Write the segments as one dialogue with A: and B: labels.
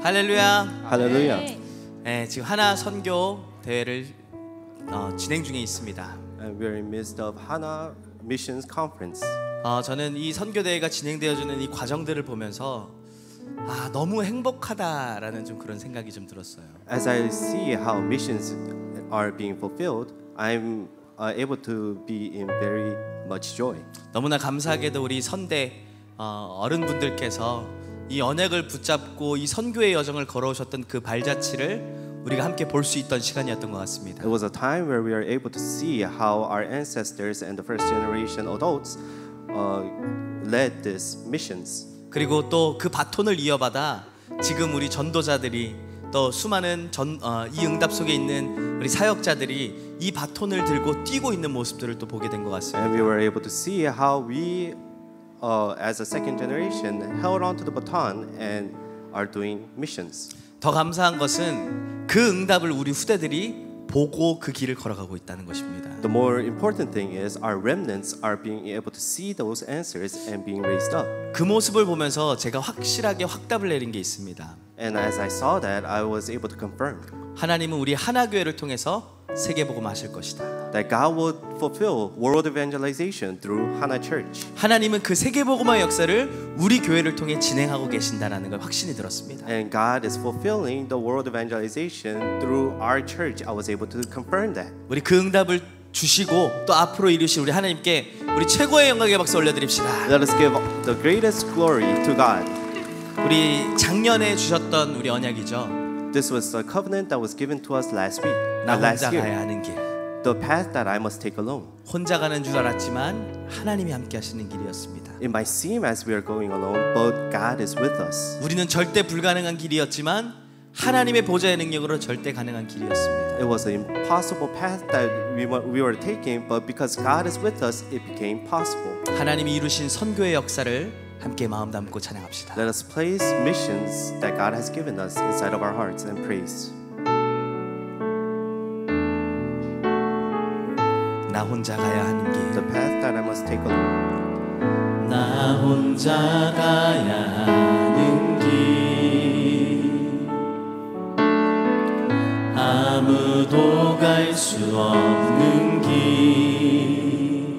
A: 할렐루야.
B: 할렐루야.
A: 네, 지금 하나 선교 대회를 진행 중에 있습니다.
B: And we're in midst of Hana Missions Conference.
A: 저는 이 선교 대회가 진행되어지는 이 과정들을 보면서 너무 행복하다라는 좀 그런 생각이 좀 들었어요.
B: As I see how missions are being fulfilled, I'm able to be in very much joy.
A: 너무나 감사하게도 우리 선대 어른분들께서 이 언약을 붙잡고 이 선교의 여정을 걸어오셨던 그 발자취를 우리가 함께 볼 수 있던 시간이었던 것 같습니다.
B: It was a time where we are able to see how our ancestors and the first generation adults led these missions.
A: 그리고 또 그 바톤을 이어받아 지금 우리 전도자들이 또 수많은 이 응답 속에 있는 우리 사역자들이 이 바톤을 들고 뛰고 있는 모습들을 또 보게 된 것 같습니다.
B: And we were able to see how we, as a second generation, held on to the baton and are doing missions.
A: 더 감사한 것은 그 응답을 우리 후대들이 보고 그 길을 걸어가고 있다는 것입니다.
B: The more important thing is our remnants are being able to see those answers and being raised up.
A: 그 모습을 보면서 제가 확실하게 확답을 내린 게 있습니다.
B: And as I saw that, I was able to confirm
A: 하나님은 우리 하나교회를 통해서 세계복음 하실 것이다.
B: that God would fulfill world evangelization through Hana Church.
A: 하나님은 그 세계복음화의 역사를 우리 교회를 통해 진행하고 계신다라는 걸 확신이 들었습니다.
B: And God is fulfilling the world evangelization through our church. I was able to confirm that.
A: 우리 그 응답을 주시고 또 앞으로 이루실 우리 하나님께 우리 최고의 영광의 박수 올려드립시다.
B: Let us give the greatest glory to God.
A: 우리 작년에 주셨던 우리 언약이죠.
B: This was the covenant that was given to us last week,
A: 나
B: last
A: 혼자
B: year.
A: 가야 하는 길.
B: The path that I must take alone.
A: 혼자 가는 줄 알았지만 하나님이 함께 하시는 길이었습니다.
B: It might seem as we are going alone, but God is with us.
A: 우리는 절대 불가능한 길이었지만 하나님의 보좌의 능력으로 절대 가능한 길이었습니다.
B: It was an impossible path that we were taking, but because God is with us, it became possible.
A: 하나님이 이루신 선교의 역사를 함께 마음 담고 찬양합시다.
B: Let us place missions that God has given us inside of our hearts and praise.
A: 나 혼자 가야 하는 길.
B: The path that I must take alone.
A: 나 혼자 가야 하는 길. 아무도 갈 수 없는 길.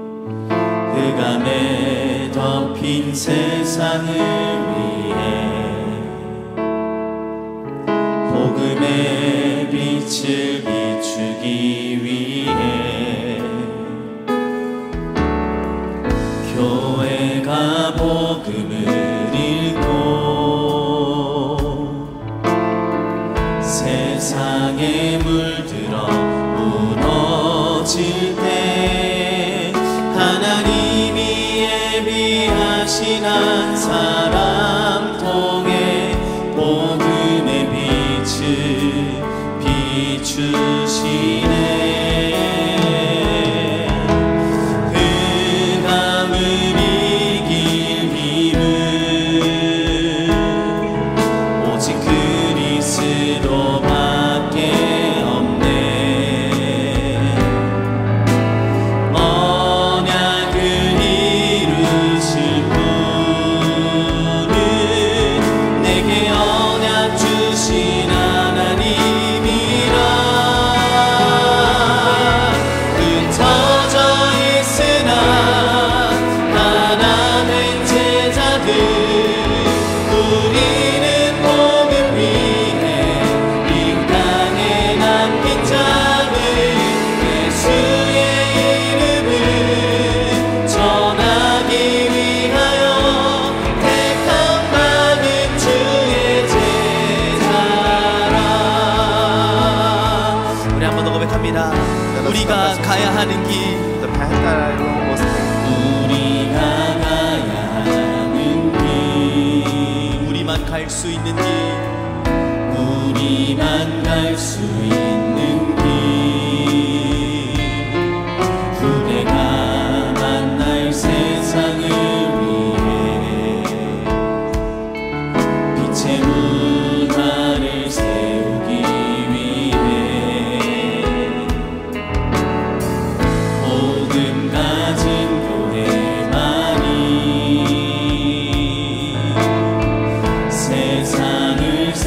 A: 흑암에 덮인 세상을 위해 복음의 빛을 비추기 위해 교회가 복음을 읽고 세상에 물들어 무너질 때 하나님이 예비하신 한 사람 통해 복음의 빛을 비추시네. 우리가 가야 하는 길.
B: The path that I must take.
A: 우리가 가야 하는 길. 우리만 갈 수 있는 길. 우리만 갈 수 있는 길. 후대가 만날 세상을 위해 빛의 문화를 세우기 위해 복음 가진 교회만이 세상을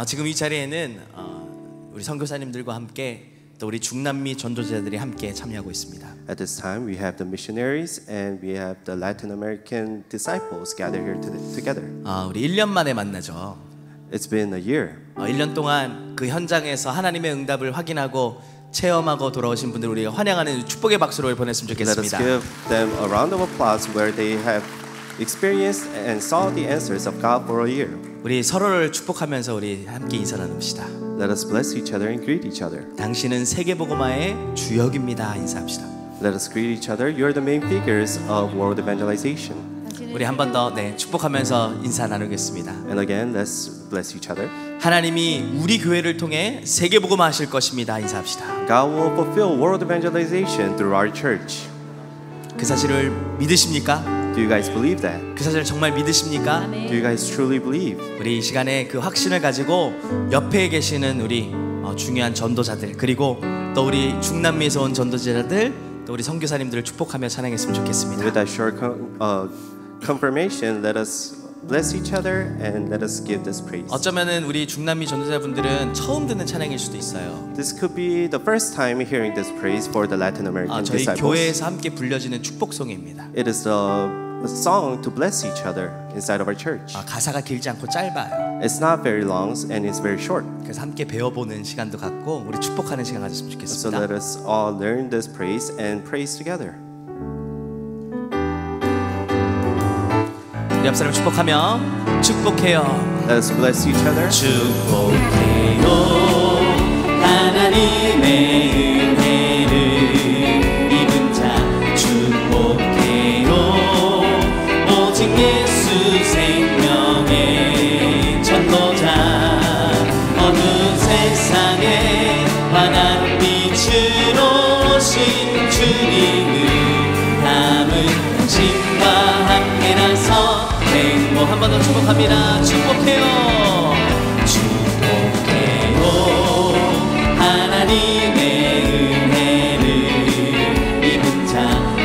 A: 지금 이 자리에는 우리 선교사님들과 함께 또 우리 중남미 전도자들이 함께 참여하고 있습니다.
B: At this time, we have the missionaries and we have the Latin American disciples gathered here together.
A: 우리 1년 만에 만나죠.
B: It's been a year.
A: 1년 동안 그 현장에서 하나님의 응답을 확인하고 체험하고 돌아오신 분들 우리가 환영하는 축복의 박수로 보냈으면
B: Let us
A: 좋겠습니다.
B: give them a round of applause where they have experienced and saw the answers of God for a year.
A: 우리 서로를 축복하면서 우리 함께 인사 나눕시다.
B: Let us bless each other and greet each other.
A: 당신은 세계복음화의 주역입니다. 인사합시다.
B: Let us greet each other. You're the main figures of world evangelization.
A: 우리 한 번 더 축복하면서 인사 나누겠습니다.
B: And again, let's bless each other.
A: 하나님이 우리 교회를 통해 세계복음화 하실 것입니다. 인사합시다.
B: God will fulfill world evangelization through our church.
A: 그 사실을 믿으십니까?
B: Do you guys believe that?
A: 그 사실을 정말 믿으십니까?
B: Do you guys truly believe?
A: 우리 이 시간에 그 확신을 가지고 옆에 계시는 우리 중요한 전도자들 그리고 또 우리 중남미에서 온 전도자들 또 우리 선교사님들을 축복하며 찬양했으면 좋겠습니다.
B: With that short confirmation, let us bless each other and let us give this praise.
A: 어쩌면은 우리 중남미 전도자분들은 처음 듣는 찬양일 수도 있어요.
B: This could be the first time hearing this praise for the Latin American
A: 저희
B: disciples.
A: 교회에서 함께 불려지는 축복송입니다.
B: It is a song to bless each other inside of our church.
A: 가사가 길지 않고 짧아요.
B: It's not very long and it's very short.
A: 그래서 함께 배워보는 시간도 갖고 우리 축복하는 시간 가졌으면
B: So
A: 좋겠습니다.
B: let us all learn this praise and praise together.
A: 우리 옆 사람 축복하며 축복해요.
B: Let us bless each other.
A: 축복해요. 하나님의 은혜를 입은 자 축복해요. 오직 예수 생명의 전도자 어느 세상에 환한 빛으로 오신 주님을 남은 당신과 함께라서 한 번 더 축복합니다. 축복해요. 축복해요. 하나님의 은혜를 입은 자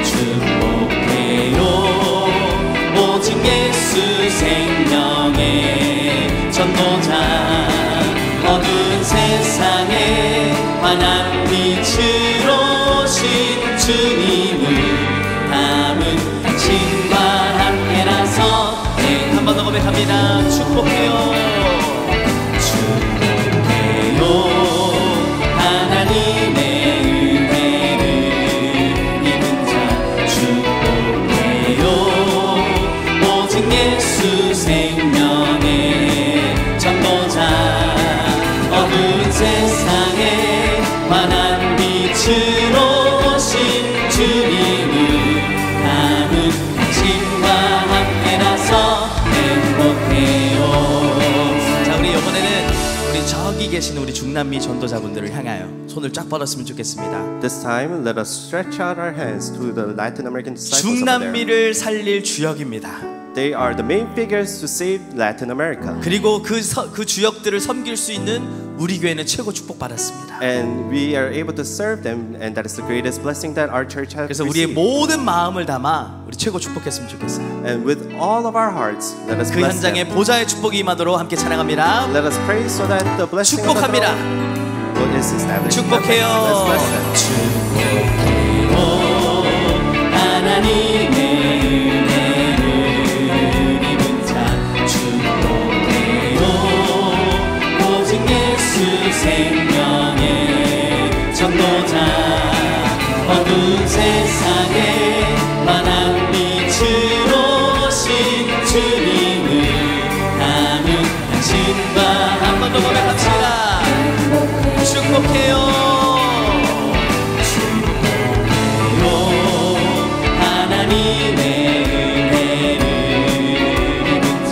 A: 축복해요. 오직 예수 생명의 전도자 어두운 세상에 환한 빛으로 오신 주님을 담은 당신과 함께라서 한 번 더 고백합니다. 축복해요. 축복해요. 하나님의 은혜를 입은 자 축복해요. 오직 예수 생명의 전도자 어두운 세상에 환한 빛으로 오신 주님을 담은 당신과 함께라서 자, 우리 이번에는 우리 저기 계시는 우리 중남미 전도자분들을 향하여 손을 쫙 뻗었으면 좋겠습니다.
B: This time, let us stretch out our hands to the Latin American disciples over there.
A: 중남미를 살릴 주역입니다.
B: They are the main figures to save Latin America.
A: 그리고 그 주역들을 섬길 수 있는 우리 교회는 최고 축복 받았습니다.
B: And we are able to serve them, and that is the greatest blessing that our church has
A: 그래서 우리의
B: received.
A: 모든 마음을 담아 우리 최고 축복했으면 좋겠어요.
B: And with all of our hearts, let us
A: 그
B: bless
A: 현장에
B: them.
A: 보좌의 축복이 임하도록 함께 찬양합니다.
B: Let us pray so that the blessing of the
A: 축복합니다.
B: Lord is established.
A: 축복해요.
B: Let's bless them.
A: 축복해요. 하나님의 은혜를 입은 자 축복해요. 오직 예수 생명의 전도자 어두운 세상에 환한 빛으로 오신 주님을 담은 당신과 한 번 더 고백합시다. 축복해요. 축복해요. 하나님의 은혜를 입은 자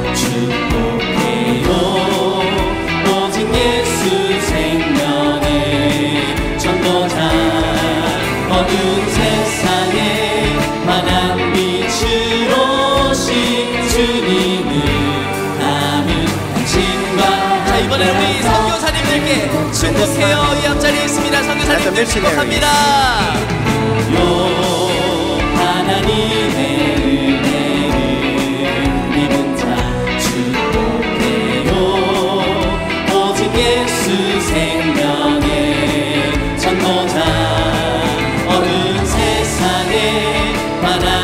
A: 축복해요. 오직 예수 생명의 전도자 어두운 세상에 환한 빛으로 오신 주님을 담은 당신과 자 이번에 우리 선교사님들께 축복해요. 이 앞자리에 있습니다. 선교사님들 축복합니다. 하나님의 은혜를 입은 자 축복해요.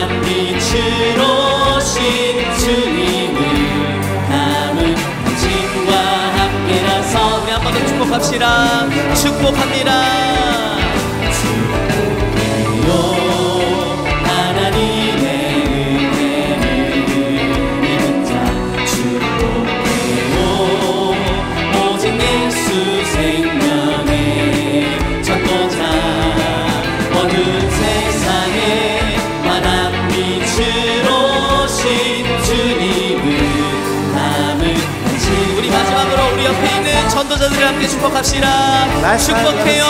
A: 환한 빛으로 오신 주님을 남은 당신과 함께라서 우리 한 번 더 축복합시다. 축복합니다. 축복해요. 하나님의 은혜를 입은 자 축복해요. 오직 예수 생명의 전도자 어두운 세상에 환한 빛으로 오신 주님을 담은 당신. 우리 마지막으로 우리 옆에 있는 전도자들과 함께 축복합시다. 축복해요.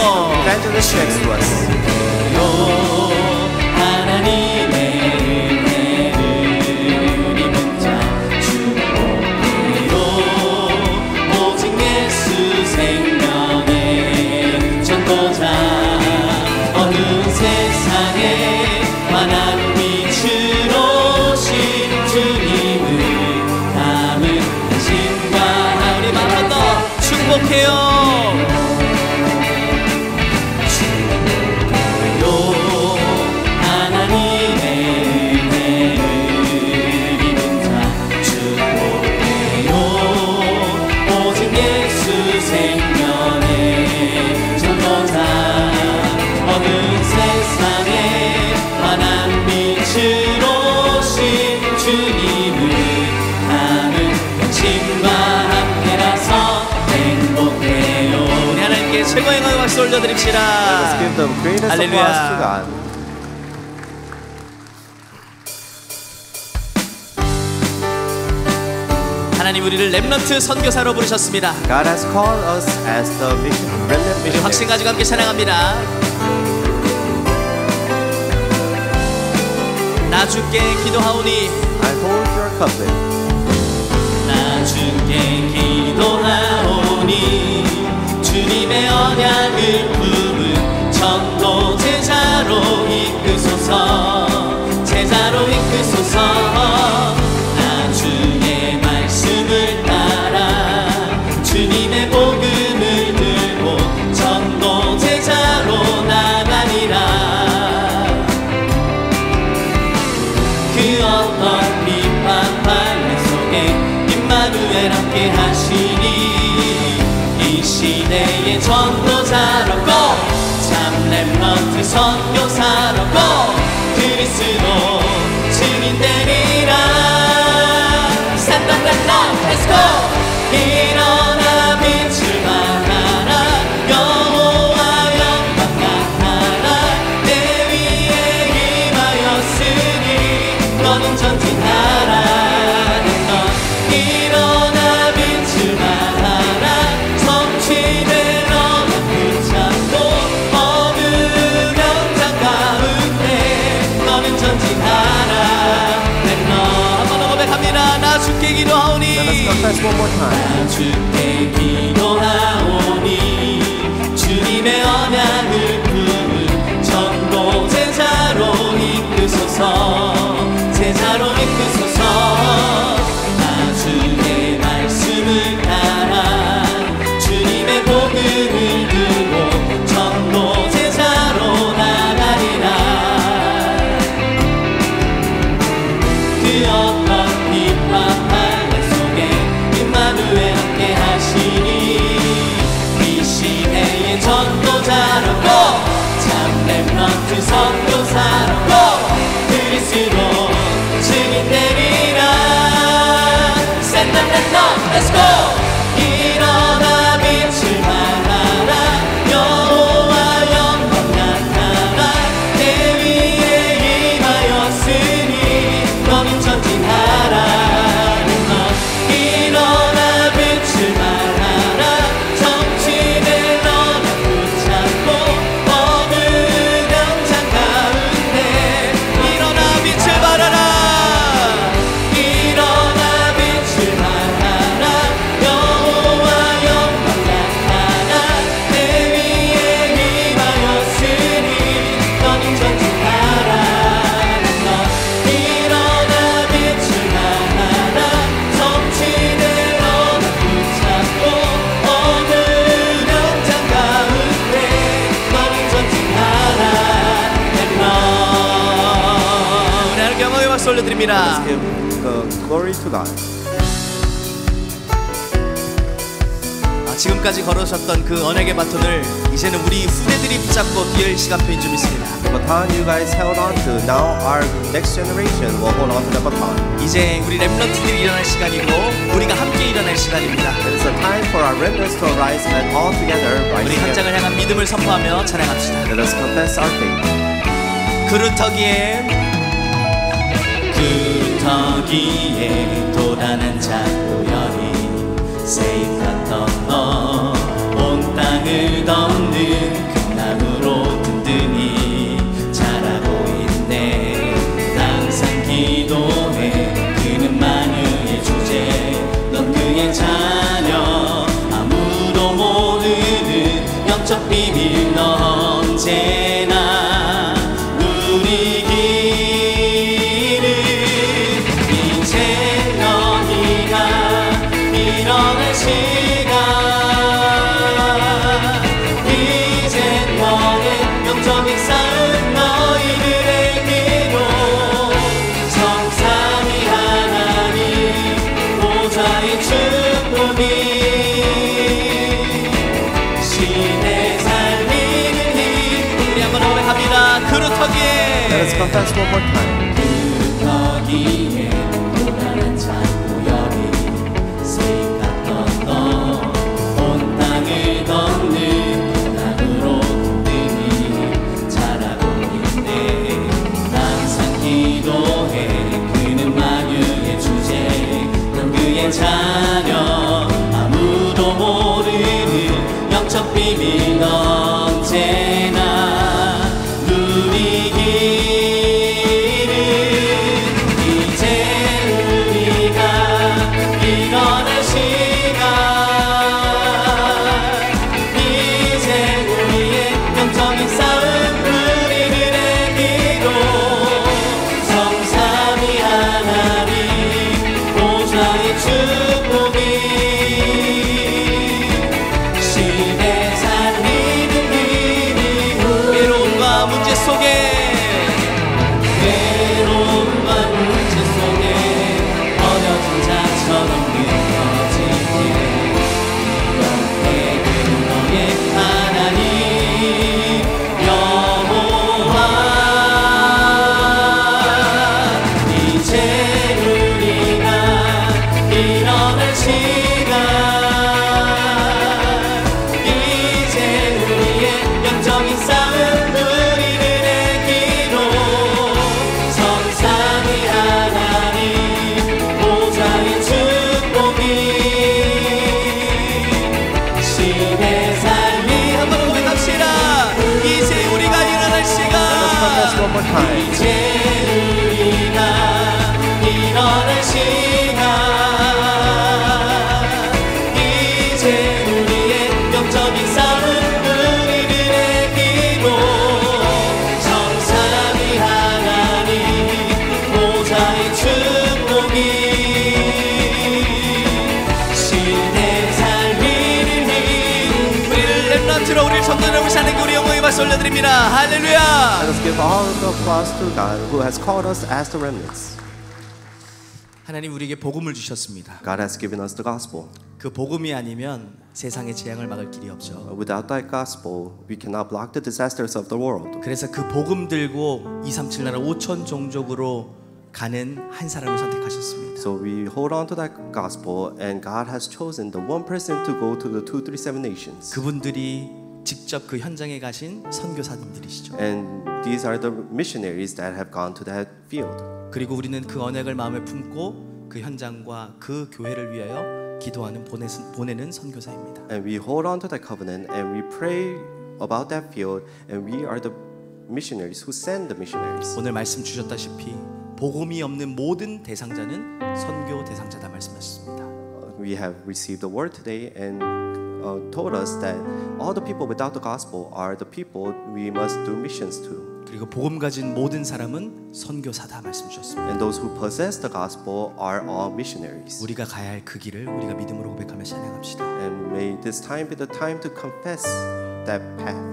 A: 하나님의 은혜를 입은 자 축복해요. 오직 예수 생명의 전도자 어두운 세상에 환한 빛으로 오신 주님을 담은 당신과 우리 한 번 더 축복해요. 축복해요. 하나님의 은혜를 입은 자 축복해요. 오직 예수 생명의 전도자 어두운 세상에 환한 빛으로 오신 주님을 담은 당신과 함께라서 행복해요. 우리 하나님께 최고의 영광과 박수 올려드립시다.
B: Let's give the greatest applause to
A: 할렐루야.
B: God.
A: 하나님 우리를 렘넌트 선교사로 부르셨습니다.
B: God has called us as the remnant
A: 우리 확신
B: missionaries.
A: 가지고 함께 찬양합니다. 나 주께 기도하오니
B: I hold your covenant.
A: 나 주께 기도하오니 주님의 언약을 품은 전도 제자로 이끄소서. 제자로 이끄소서. 나 주의 말씀을 따라 주님의 복음을 들고 전도 제자로 나가리라. 그 어떤 비판 판례 속에 임마누엘 함께 하시니 이 시대의 전도자로 고! 참 렘넌트 선교사로 고! 그리스도 증인되리라. Stand up and now, let's go! 일어나 빛을 발하라. 여호와 영광 나타나. 내 위에 임하였으니 너는 전진하라. 넌 일어나 빛을 발하라. 성취될 너는 붙잡고 어두운 영장 가운데 너는 전진하라. 넌 한번 더 고백합니다. 나 주께 기도하오니
B: Let us confess one more time.
A: 나 주께 기도하오니 주님의 언약을 품은 전도 제자로 이끄소서. 제자로 이끄소서. 나 주의 말씀을 따라 주님의 복음을 들고 전도 제자로 나가리라. 그 어떤 비판 판례 속에 임마누엘 함께 하시니 이 시대의 전도자로 고! 참 렘넌트 선교사로 고! 그리스도 증인되리라. Stand up and now, let's go! 일어나 빛을 발하라. 여호와 영광 나타나. 내 위에 임하였으니 너는 전진하라. 넌 일어나 빛을 발하라. 성취될 너는 붙잡고 어두운 영장 가운데 박수 올려드립니다.
B: Let's give glory to God.
A: 지금까지 걸으셨던 그 언약의 바톤을 이제는 우리 후대들이 붙잡고 뛰을 시간표인 줄 믿습니다.
B: The baton you guys held on to, now our next generation will hold on to the baton.
A: 이제 우리 렘넌트들이 일어날 시간이고 우리가 함께 일어날 시간입니다.
B: It is a time for our remnants to arise and all together rise
A: 우리 현장을
B: together.
A: 향한 믿음을 선포하며 찬양합시다.
B: Let us confess our faith.
A: 그루터기에 도단한 작고연이 세입갔던 너 온 땅을 덮는 금나무로 든든히 자라고 있네. 항상 기도해. 그는 만유의 주제. 넌 그의 자녀. 아무도 모르는 영적 비밀. 넌 언제나 누리기를. 이제 너희가 일어날 시간. 이제 너의 영적인 싸움. 너희들의 기도. 성삼위 하나님 보좌의 축복이 시대 살리는 힘. 우리 한번 고백합니다. 그루터기에.
B: Let us confess one more time.
A: 그루터기에 도단한 작고연이 세입갔던 너 온 땅을 덮는 금나무로 든든히 자라고 있네. 항상 기도해. 그는 만유의 주제. 넌 그의 자녀. 아무도 모르는 영적 비밀. 넌 언제나 누리기를. 이제 우리가 일어날 시간. 이제 우리의 영적인 싸움. 우리들의 기도. 성삼위 하나님 보좌의 축복이 시대 살리는 힘이. 외로움과 문제 속에 버려진 자처럼 느껴지게. 이렇게 그는 너의 하나님 여호와. 이제 우리가 일어날 시간. 이제 우리의 영적인 싸움. 우리들의 기도. 성삼위 하나님 보좌의 축복이 시대 살리. 한번 고백합시다. 이제 우리가 일어날
B: Let us
A: 시간.
B: confess one more time.
A: 이제 우리가 일어날 시간. 이제 우리의 영적인 싸움. 우리들의 기도. 성삼위 하나님 보좌의 축복이 시대 살리는 힘. 우리를 렘넌트로 우리를 전도를 무시하는 우리 영광의 박수 올려드립니다. 할렐루야.
B: Let us give all the applause to God who has called us as the remnants.
A: 하나님 우리에게 복음을 주셨습니다.
B: God has given us the gospel.
A: 그 복음이 아니면 세상의 재앙을 막을 길이 없죠.
B: Without that gospel, we cannot block the disasters of the world.
A: 그래서 그 복음 들고 237 나라 5천 종족으로 가는 한 사람을 선택하셨습니다.
B: So we hold on to that gospel, and God has chosen the one person to go to the 237 nations.
A: 그분들이 직접 그 현장에 가신 선교사님들이시죠.
B: And these are the missionaries that have gone to that field.
A: 그리고 우리는 그 언약을 마음에 품고 그 현장과 그 교회를 위하여 기도하는 보내는 선교사입니다.
B: And we hold on to that covenant, and we pray about that field, and we are the missionaries who send the missionaries.
A: 오늘 말씀 주셨다시피 복음이 없는 모든 대상자는 선교 대상자다 말씀하셨습니다.
B: We have received the word today and told us that all the people without the gospel are the people we must do missions to.
A: 그리고 복음 가진 모든 사람은 선교사다 말씀 주셨습니다.
B: And those who possess the gospel are all missionaries.
A: 우리가 가야 할 그 길을 우리가 믿음으로 고백하며 찬양합시다.
B: And may this time be the time to confess that path.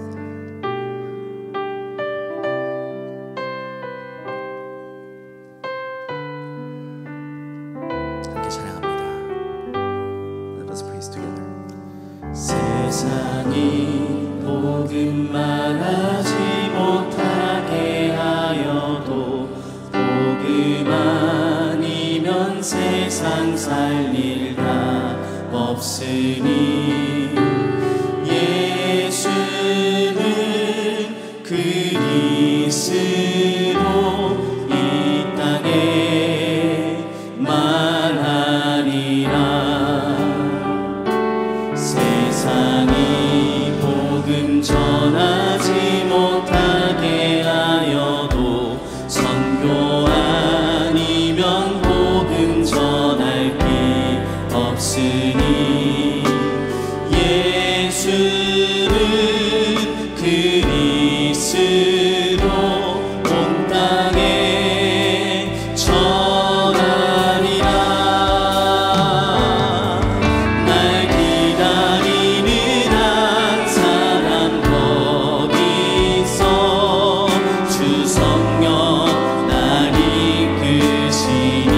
A: 세상 살 일 다 없으니 예수는 그리스도 이 땅에 만하니라. 세상이 복음 전하지 못하게 하여도 선교 아니면 복음 전할 길 없으니 예수는 그리스도 온 땅에 전하리라. 날 기다리는 한 사람 거기 있어. 주 성령 날 이끄시니.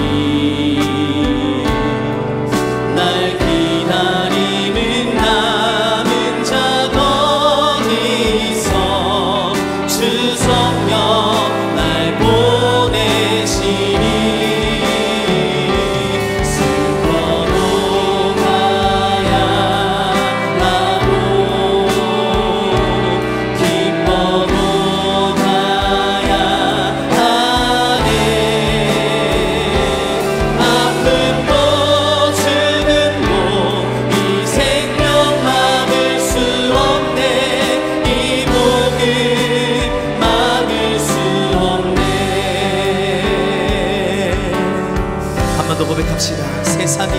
A: 날 기다리는 남은 자 거기 있어. 주 성령 날 보내시니. 슬퍼도 가야 하고 기뻐도 가야 하네. 아픔도 죽음도 이 생명 막을 수 없네. 이 복음 막을 수 없네. 한 번 더 고백합시다. 세상이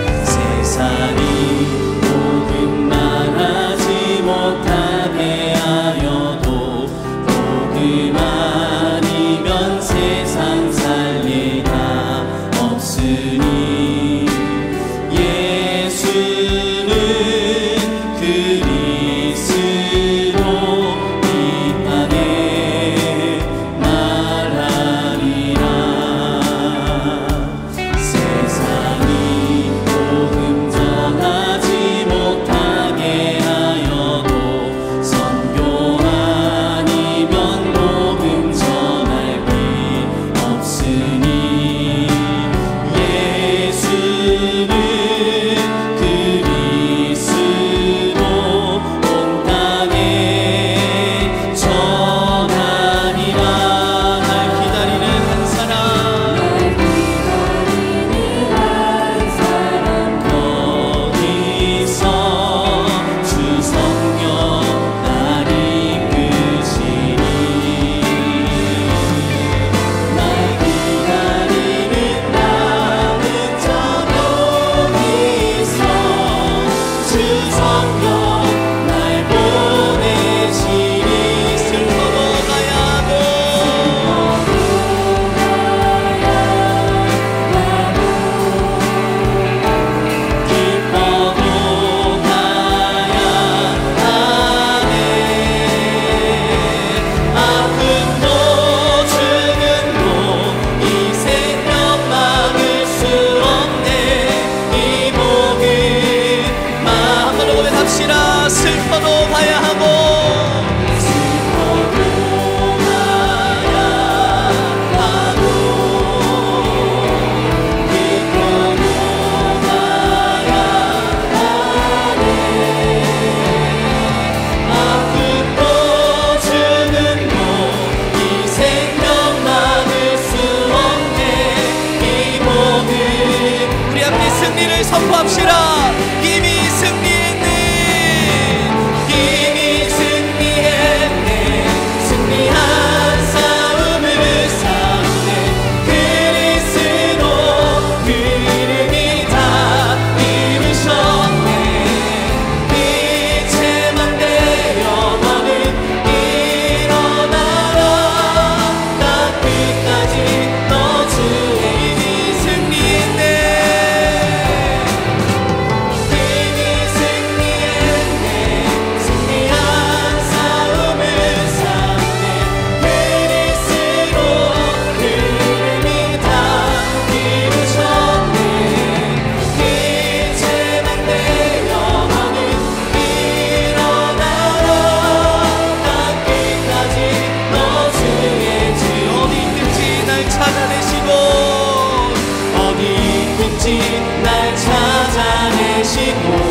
A: 복음만 하지 못하게 하여도 복음 아니면 세상 살리다 없으니 예수는 그리스도 이 땅에 말하리라. 세상이 복음 전하지 못하게 하여도 선교 아니면 복음 전할 길 없으니 예수는 그리스도 온 땅에 전하리라. 날 기다리는 한 사람 거기 있어. 주 성령 날 이끄시니. 날 기다리는 남은 자 거기 있어. 주 성령 날 보내시니. 슬퍼도 가야 하고 기뻐도 가야 하네. 아픔도 죽음도 이 생명 막을 수 없네. 이 복음 한 번 더 고백합시다. 슬퍼도 가야 하고 슬퍼도 가야 하고 기뻐도 가야 하네. 아픔도 죽음도 이 생명 막을 수 없네. 이 복음 우리 함께 승리를 선포합시다. 이미 승리했네. 이미 승리했네. 승리한 싸움을 싸우네. 그리스도 그 이름이 다 이루셨네. 빛에만 되어 너는 일어나라. 나 끝까지 너 주의 이미 승리했네. 하시고